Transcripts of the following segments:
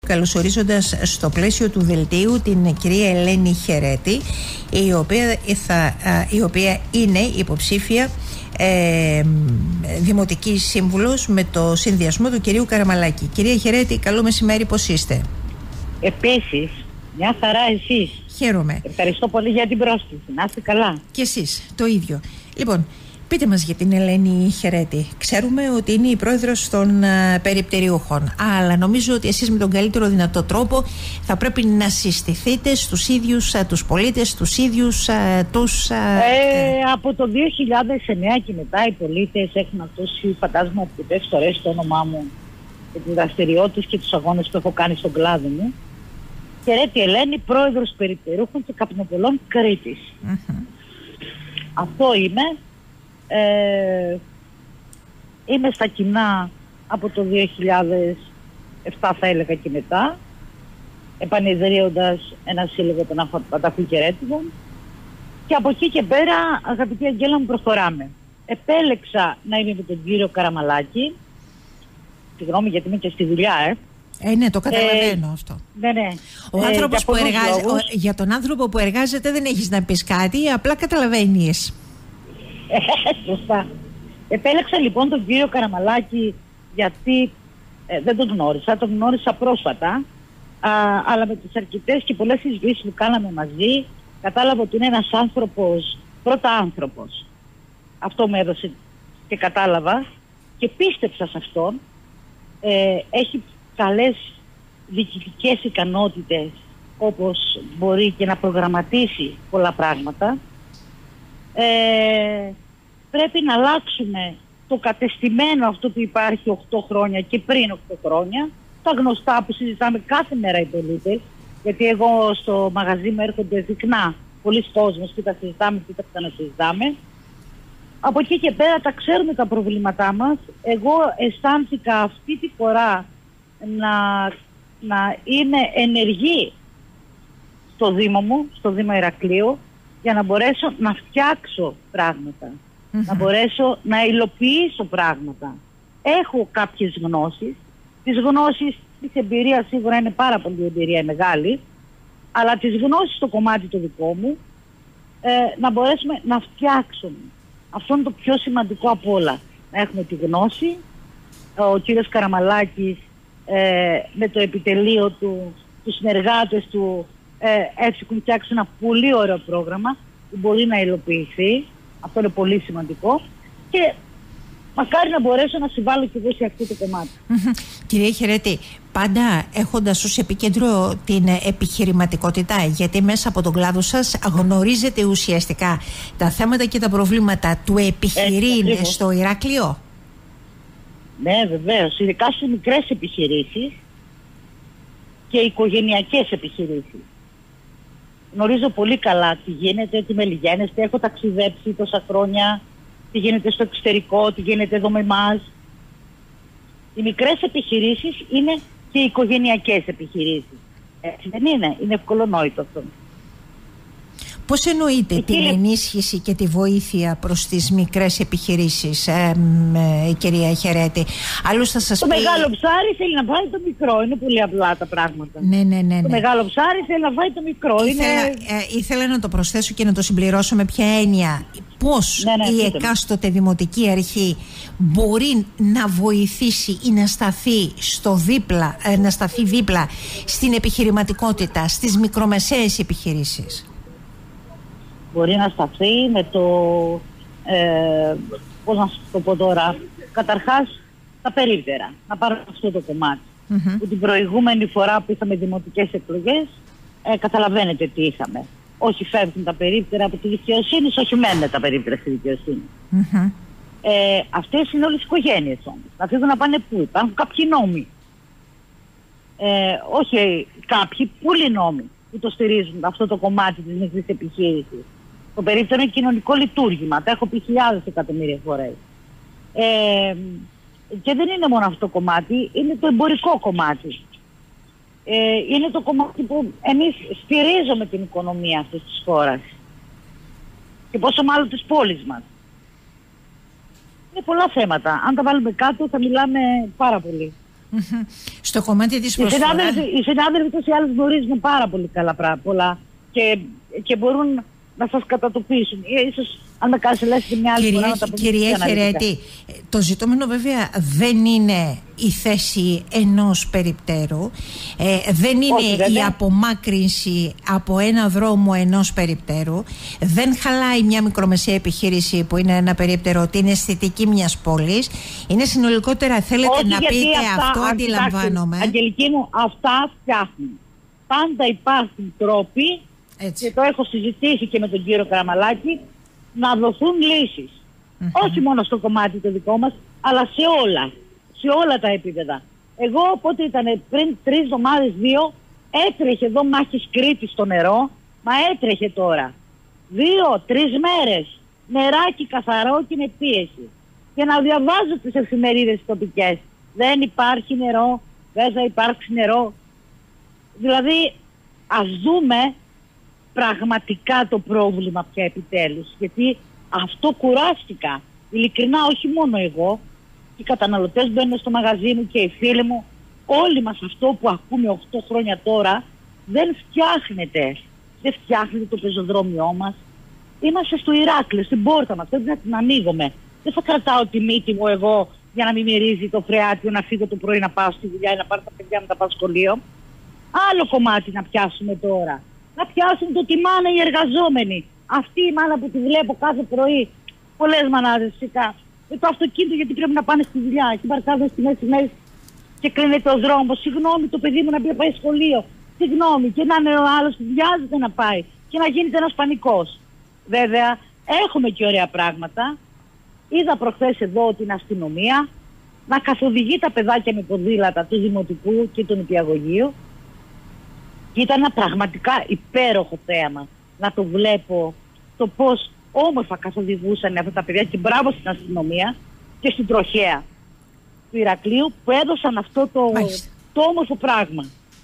Καλωσορίζοντας στο πλαίσιο του δελτίου την κυρία Ελένη Χερέτη, η οποία είναι υποψήφια δημοτική σύμβουλος με το συνδυασμό του κυρίου Καραμαλάκη. Κυρία Χερέτη, καλό μεσημέρι, πώς είστε? Επίσης, μια χαρά εσείς. Χαίρομαι. Ευχαριστώ πολύ για την πρόσκληση. Να είστε καλά. Και εσείς, το ίδιο. Λοιπόν, πείτε μας για την Ελένη Χερέτη. Ξέρουμε ότι είναι η πρόεδρος των περιπτεριούχων, αλλά νομίζω ότι εσείς με τον καλύτερο δυνατό τρόπο θα πρέπει να συστηθείτε στους ίδιους τους πολίτες, στους ίδιους τους... Από το 2009 και μετά οι πολίτες έχουν ακούσει, φαντάζομαι, αρκετές φορές το όνομά μου και τις δραστηριότητες και τους αγώνες που έχω κάνει στον κλάδο μου. Χερέτη Ελένη, πρόεδρος περιπτεριούχων και καπνοπολών Κρήτης. Αυτό είμαι. Είμαι στα κοινά από το 2007, θα έλεγα, και μετά, επανειδρύοντας ένα σύλλογο των Παταχουκερέτιδων, και από εκεί και πέρα, αγαπητή Αγγέλα μου, προχωράμε. Επέλεξα να είμαι με τον κύριο Καραμαλάκη. Συγγνώμη, γιατί είμαι και στη δουλειά, ναι, το καταλαβαίνω αυτό. Ναι. Ο άνθρωπος που για τον άνθρωπο που εργάζεται δεν έχεις να πεις κάτι, απλά καταλαβαίνεις. Σωστά. Επέλεξα λοιπόν τον κύριο Καραμαλάκη γιατί δεν τον γνώρισα, τον γνώρισα πρόσφατα, αλλά με τις αρκετές και πολλές συζητήσεις που κάναμε μαζί κατάλαβα ότι είναι ένας άνθρωπος, πρώτα άνθρωπος. Αυτό μου έδωσε και κατάλαβα και πίστεψα σε αυτόν. Έχει καλές διοικητικές ικανότητες, όπως μπορεί και να προγραμματίσει πολλά πράγματα. Πρέπει να αλλάξουμε το κατεστημένο αυτό που υπάρχει 8 χρόνια και πριν 8 χρόνια, τα γνωστά που συζητάμε κάθε μέρα οι πολίτες, γιατί εγώ στο μαγαζί μου έρχονται συχνά πολλοί κόσμος και τα συζητάμε και τα ξανασυζητάμε. Από εκεί και πέρα τα ξέρουμε τα προβλήματά μας. Εγώ αισθάνθηκα αυτή τη φορά να είμαι ενεργή στο Δήμο μου, στο Δήμο Ηρακλείου, για να μπορέσω να φτιάξω πράγματα, να μπορέσω να υλοποιήσω πράγματα. Έχω κάποιες γνώσεις, τις γνώσεις της εμπειρίας σίγουρα είναι πάρα πολύ εμπειρία μεγάλη, αλλά τις γνώσεις στο κομμάτι το δικό μου, να μπορέσουμε να φτιάξουμε. Αυτό είναι το πιο σημαντικό από όλα. Να έχουμε τη γνώση. Ο κύριος Καραμαλάκης με το επιτελείο του, τους συνεργάτες του, έχουν φτιάξει ένα πολύ ωραίο πρόγραμμα που μπορεί να υλοποιηθεί. Αυτό είναι πολύ σημαντικό και μακάρι να μπορέσω να συμβάλλω και εγώ σε αυτό το κομμάτι. Κυρία Χερέτη, πάντα έχοντας ως επίκεντρο την επιχειρηματικότητα, γιατί μέσα από τον κλάδο σας γνωρίζετε ουσιαστικά τα θέματα και τα προβλήματα του επιχειρήν στο Ηράκλειο. Ναι, βεβαίως, ειδικά σε μικρές επιχειρήσεις και οικογενειακές επιχειρήσεις. Γνωρίζω πολύ καλά τι γίνεται, τι μελιγένεστε, έχω ταξιδέψει τόσα χρόνια, τι γίνεται στο εξωτερικό, τι γίνεται εδώ με εμάς. Οι μικρές επιχειρήσεις είναι και οι οικογενειακές επιχειρήσεις. Έτσι δεν είναι? Είναι ευκολονόητο αυτό. Πώς εννοείται την ενίσχυση και τη βοήθεια προς τις μικρές επιχειρήσεις, κυρία Χερέτη? Άλλος θα σας το μεγάλο ψάρι θέλει να βάλει το μικρό. Είναι πολύ απλά τα πράγματα. Ναι. Το μεγάλο ψάρι θέλει να βάλει το μικρό. Ήθελα να το προσθέσω και να το συμπληρώσω με ποια έννοια. Πώς η εκάστοτε δημοτική αρχή μπορεί να βοηθήσει ή να σταθεί δίπλα στην επιχειρηματικότητα, στις μικρομεσαίες επιχειρήσεις? Μπορεί να σταθεί με το, πώς να σου το πω τώρα, καταρχάς τα περίπτερα, να πάρω αυτό το κομμάτι. Που την προηγούμενη φορά που είχαμε δημοτικές εκλογές, καταλαβαίνετε τι είχαμε. Όχι φεύγουν τα περίπτερα από τη δικαιοσύνη, όχι μένουν τα περίπτερα στη δικαιοσύνη. Αυτές είναι όλες οι οικογένειες όμως. Να φύγουν να πάνε πού? Υπάρχουν κάποιοι νόμοι. Όχι κάποιοι, πολλοί νόμοι που το στηρίζουν αυτό το κομμάτι της μικρής επιχείρησης. Το περίπτερο είναι κοινωνικό λειτουργήμα. Τα έχω πει χιλιάδες εκατομμύρια φορές. Και δεν είναι μόνο αυτό το κομμάτι, είναι το εμπορικό κομμάτι. Είναι το κομμάτι που εμείς στηρίζουμε την οικονομία αυτής της χώρας. Και πόσο μάλλον της πόλης μας. Είναι πολλά θέματα. Αν τα βάλουμε κάτω θα μιλάμε πάρα πολύ. Στο κομμάτι της προσφοράς. Οι συνάδελφοι τους ή άλλους γνωρίζουν πάρα πολύ καλά πολλά και μπορούν να σας κατατοπίσουν. Ίσως αν με καλέσετε μια άλλη φορά να τα πούμε. Κυρία Χερέτη, το ζητούμενο βέβαια δεν είναι η θέση ενός περιπτέρου, δεν είναι η απομάκρυνση από ένα δρόμο ενός περιπτέρου, δεν χαλάει μια μικρομεσαία επιχείρηση που είναι ένα περίπτερο την αισθητική μιας πόλης. Είναι συνολικότερα, θέλετε να πείτε αυτό, αντιλαμβάνομαι. Αγγελική μου, αυτά φτιάχνουν. Πάντα υπάρχουν τρόποι, και το έχω συζητήσει και με τον κύριο Καραμαλάκη, να δοθούν λύσεις. Όχι μόνο στο κομμάτι το δικό μας, αλλά σε όλα τα επίπεδα. Εγώ οπότε ήταν πριν 3 εβδομάδες, 2, έτρεχε εδώ μάχης Κρήτης στο νερό, μα έτρεχε τώρα. 2-3 μέρες, νεράκι καθαρό και με πίεση. Και να διαβάζω τις εφημερίδες τοπικές. Δεν υπάρχει νερό, δεν θα υπάρξει νερό. Δηλαδή, ας δούμε πραγματικά το πρόβλημα πια επιτέλους. Γιατί αυτό κουράστηκα. Ειλικρινά, όχι μόνο εγώ. Οι καταναλωτές μπαίνουν στο μαγαζί μου και οι φίλοι μου. Όλοι μας αυτό που ακούμε 8 χρόνια τώρα δεν φτιάχνεται. Δεν φτιάχνεται το πεζοδρόμιό μας. Είμαστε στο Ηράκλειο, στην πόρτα μας. Πρέπει να την ανοίγουμε. Δεν θα κρατάω τη μύτη μου εγώ για να μην μυρίζει το φρεάτιο, να φύγω το πρωί να πάω στη δουλειά ή να πάρω τα παιδιά μου να πάω σχολείο. Άλλο κομμάτι να πιάσουμε τώρα. Να πιάσουν το τι μάνα οι εργαζόμενοι. Αυτή η μάνα που τη βλέπω κάθε πρωί, πολλές μανάδες φυσικά, με το αυτοκίνητο γιατί πρέπει να πάνε στη δουλειά. Και παρκάζουν στη μέση και κλείνεται ο δρόμος. Συγγνώμη, το παιδί μου να πάει σχολείο. Συγγνώμη, και να είναι ο άλλος που βιάζεται να πάει. Και να γίνεται ένας πανικός. Βέβαια, έχουμε και ωραία πράγματα. Είδα προχθές εδώ την αστυνομία να καθοδηγεί τα παιδάκια με ποδήλατα του Δημοτικού και του Νηπιαγωγείου. Και ήταν ένα πραγματικά υπέροχο θέαμα να το βλέπω, το πώς όμορφα καθοδηγούσαν αυτά τα παιδιά, και μπράβο στην αστυνομία και στην τροχέα του Ηρακλείου που έδωσαν αυτό το όμορφο πράγμα.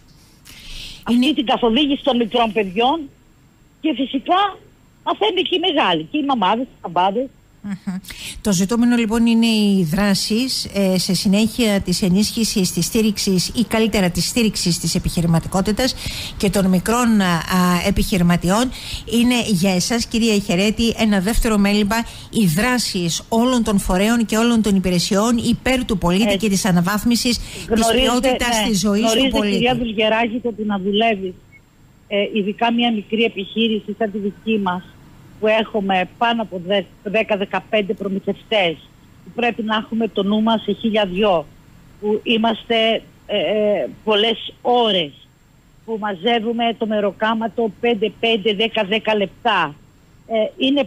Αυτή την καθοδήγηση των μικρών παιδιών, και φυσικά μαθαίνουν και οι μεγάλοι και οι μαμάδες, οι μπαμπάδες. Το ζητούμενο λοιπόν είναι οι δράσεις σε συνέχεια της ενίσχυσης της στήριξης ή καλύτερα της στήριξης της επιχειρηματικότητας και των μικρών επιχειρηματιών. Είναι για εσάς, κυρία Χερέτη, ένα δεύτερο μέλημα οι δράσεις όλων των φορέων και όλων των υπηρεσιών υπέρ του πολίτη και της αναβάθμισης της ποιότητας της ζωής του πολίτη. Κυρία Δουλγεράκη, το ότι να δουλεύει ειδικά μια μικρή επιχείρηση σαν τη δική μας, που έχουμε πάνω από 10-15 προμηθευτές, που πρέπει να έχουμε το νου μας σε 1002, που είμαστε πολλές ώρες, που μαζεύουμε το μεροκάματο 5-10 λεπτά. Είναι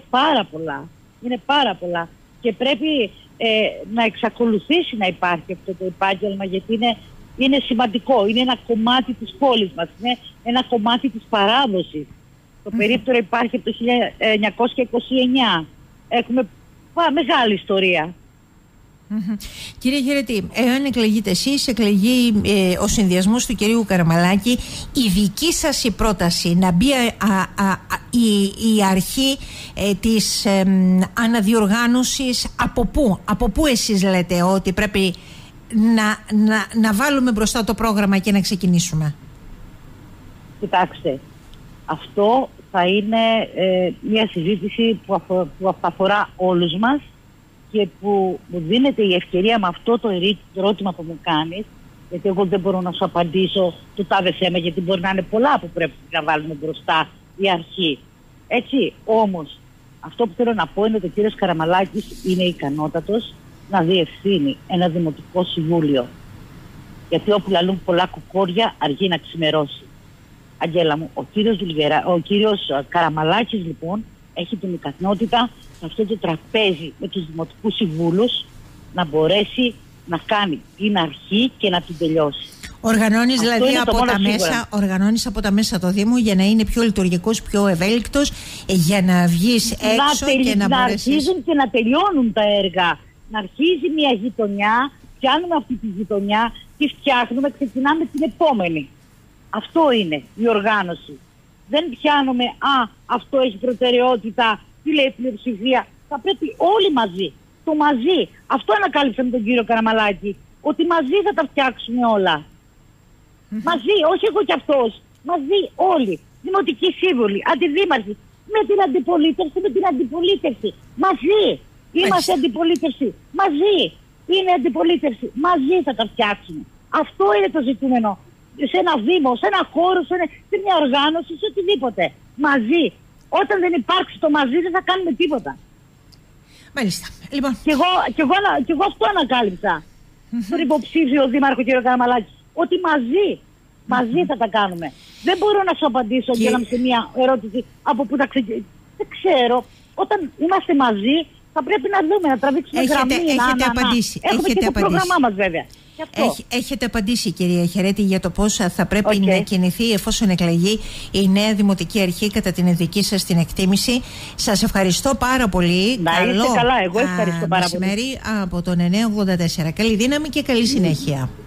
πάρα πολλά. Και πρέπει να εξακολουθήσει να υπάρχει αυτό το επάγγελμα, γιατί είναι σημαντικό. Είναι ένα κομμάτι της πόλης μας, είναι ένα κομμάτι της παράδοσης. Το περίπτερο υπάρχει από το 1929. Έχουμε μεγάλη ιστορία. Κύριε Χερέτη, εάν εκλεγείτε εσείς, εκλεγεί ο συνδυασμός του κυρίου Καραμαλάκη, η δική σας η πρόταση να μπει η αρχή της αναδιοργάνωσης από πού εσείς λέτε ότι πρέπει να βάλουμε μπροστά το πρόγραμμα και να ξεκινήσουμε? Κοιτάξτε, αυτό θα είναι μια συζήτηση που αφορά όλους μας και που μου δίνεται η ευκαιρία με αυτό το ερώτημα που μου κάνεις, γιατί εγώ δεν μπορώ να σου απαντήσω το τάδε θέμα, γιατί μπορεί να είναι πολλά που πρέπει να βάλουμε μπροστά η αρχή. Έτσι, όμως, αυτό που θέλω να πω είναι ότι ο κύριος Καραμαλάκης είναι ικανότατος να διευθύνει ένα δημοτικό συμβούλιο. Γιατί όπου λαλούν πολλά κουκόρια αργεί να ξημερώσει. Αγγέλα μου, ο κύριος Καραμαλάκης λοιπόν έχει την ικανότητα σε αυτό το τραπέζι με τους δημοτικούς συμβούλους να μπορέσει να κάνει την αρχή και να την τελειώσει. Οργανώνεις δηλαδή από τα μέσα το Δήμο για να είναι πιο λειτουργικός, πιο ευέλικτος, για να βγεις έξω και να μπορέσεις... Να αρχίζουν και να τελειώνουν τα έργα. Να αρχίζει μια γειτονιά, πιάνουμε αυτή τη γειτονιά, τη φτιάχνουμε, ξεκινάμε την επόμενη. Αυτό είναι η οργάνωση. Δεν πιάνουμε, αυτό έχει προτεραιότητα, τι λέει η πλειοψηφία. Θα πρέπει όλοι μαζί, το μαζί. Αυτό ανακάλυψα με τον κύριο Καραμαλάκη, ότι μαζί θα τα φτιάξουμε όλα. Μαζί, όχι εγώ κι αυτός. Μαζί όλοι. Δημοτικοί σύμβουλοι, αντιδήμαρχοι, με την αντιπολίτευση. Μαζί. Είμαστε αντιπολίτευση. Μαζί. Είναι αντιπολίτευση. Μαζί θα τα φτιάξουμε. Αυτό είναι το ζητούμενο. Σε ένα δήμο, σε ένα χώρο, σε μια οργάνωση, σε οτιδήποτε. Μαζί. Όταν δεν υπάρξει το μαζί δεν θα κάνουμε τίποτα. Μάλιστα. Λοιπόν. Και εγώ αυτό ανακάλυψα. Τον υποψήφιο δήμαρχο κ. Καραμαλάκη. Ότι μαζί θα τα κάνουμε. Δεν μπορώ να σου απαντήσω και σε μια ερώτηση από πού θα ξεκινήσει. Δεν ξέρω. Όταν είμαστε μαζί θα πρέπει να δούμε, να τραβήξουμε γραμμή. Έχετε απαντήσει. Έχουμε και το πρόγραμμά μας βέβαια. Έχετε απαντήσει, κυρία Χερέτη, για το πώς θα πρέπει να κινηθεί εφόσον εκλεγεί η νέα Δημοτική Αρχή κατά την δική σας την εκτίμηση. Σας ευχαριστώ πάρα πολύ. Να είστε καλά, εγώ ευχαριστώ πάρα πολύ. Μεσημέρι από τον 984. Καλή δύναμη και καλή συνέχεια.